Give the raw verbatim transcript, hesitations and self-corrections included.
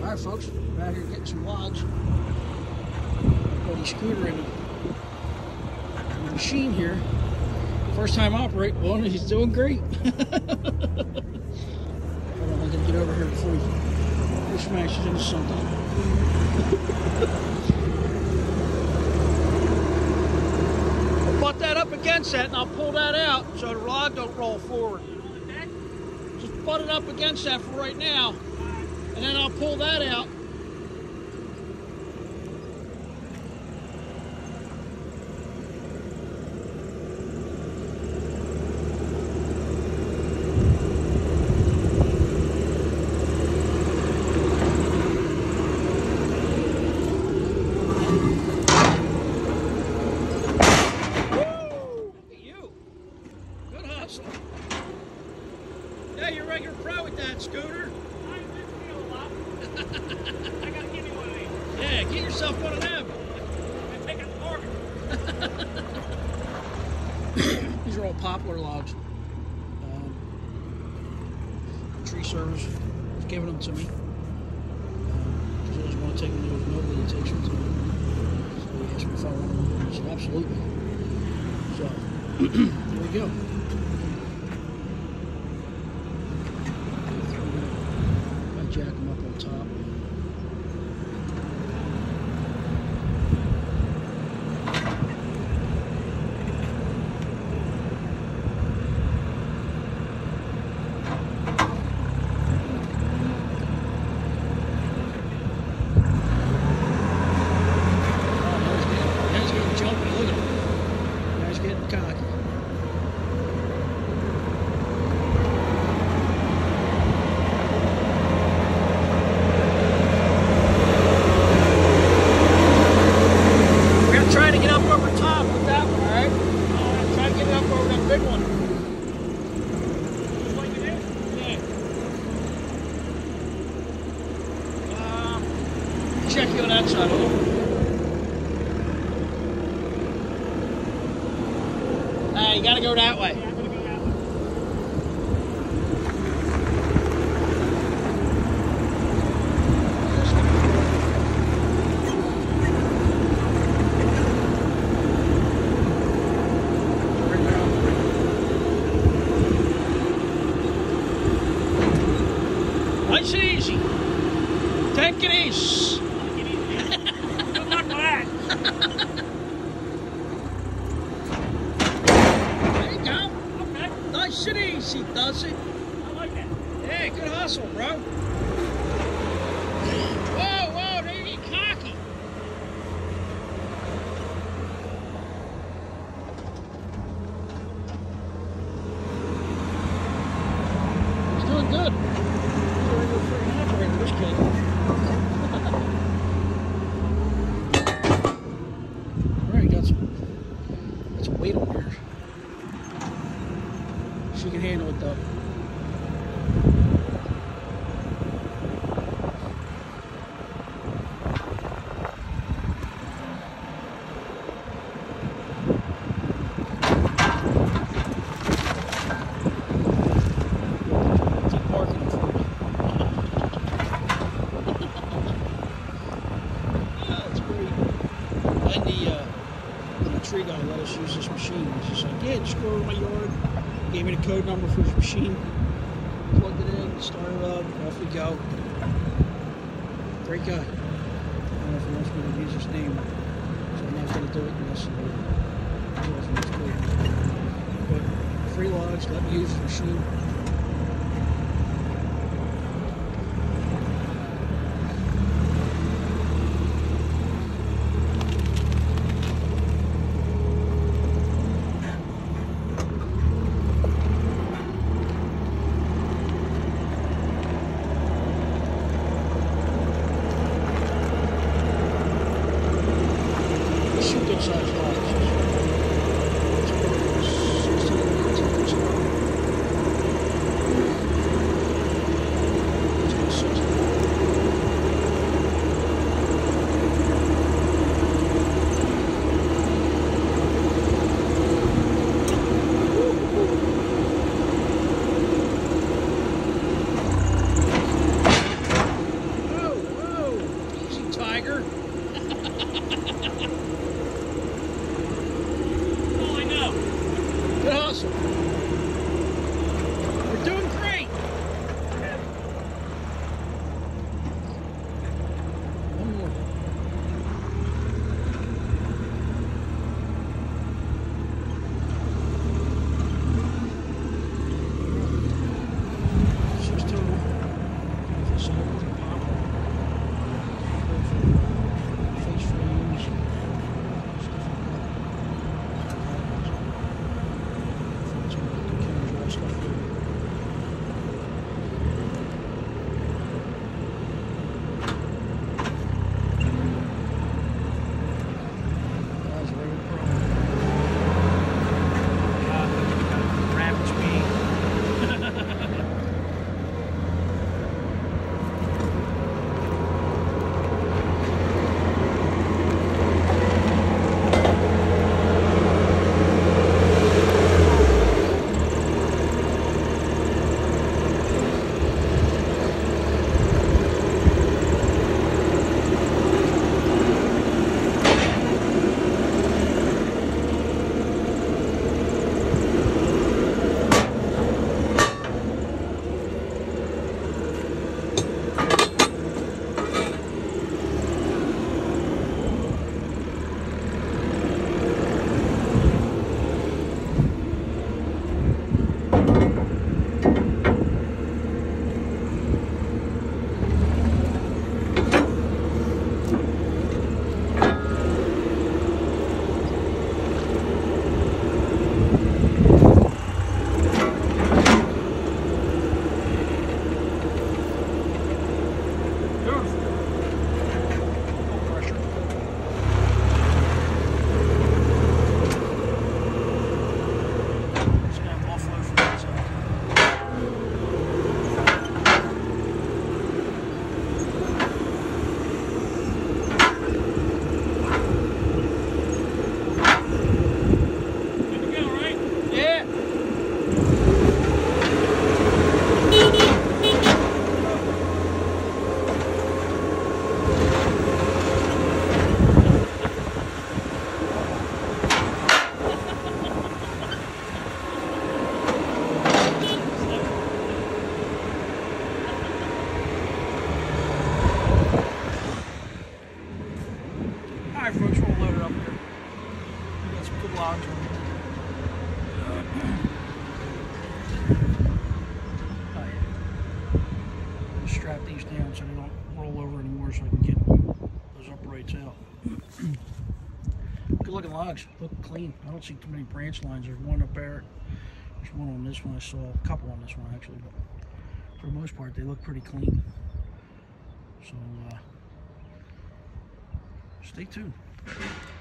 Alright folks, we're out here getting some logs. My buddy Scooter in the machine here. First time operating one, he's doing great. Hold on, I gotta get over here before he, he smashes into something. I'll butt that up against that and I'll pull that out so the log don't roll forward. Just butt it up against that for right now. And then I'll pull that out. Yeah, you're a regular pro with that, Scooter. I just feel a lot. I gotta give you one of these. Yeah, get yourself one of them. I take out the mortgage. These are all poplar logs. Um, tree service is giving them to me. Um, he doesn't want to take them. There's nobody that takes them to me. So he asked me if I want them. I said, absolutely. So, here we go. Jack them up on top. Oh, now he's getting, now he's getting jumpy. Look at him. Now he's getting cocky. Try to get up over top with that one, alright? Uh, try to get it up over that big one. Just like it is? Yeah. Um, check you on that side. Hold on. Hey, you gotta go that way. Yeah, I'm gonna go that way. Nice and easy. Take it easy. Take it easy. Good luck with that. There you go. Okay. Nice and easy, does it? I like that. Yeah, good hustle, bro. Whoa, whoa, there you get cocky. He's doing good. This kid. Alright, got some, got some weight on here. She can handle it though. Keep parking it for me. And the, uh, the tree guy let us use this machine. He's just like, yeah, just go over my yard. Gave me the code number for his machine. Plugged it in, started it up, off we go. Great guy. I don't know if he wants me to use his name, so I'm not going to do it unless he wants me to do it. But free logs, let me use his machine. Good sized logs. so I can get those uprights out. Good looking logs, look clean. I don't see too many branch lines. There's one up there. There's one on this one. I saw a couple on this one actually, but for the most part they look pretty clean. So uh, stay tuned.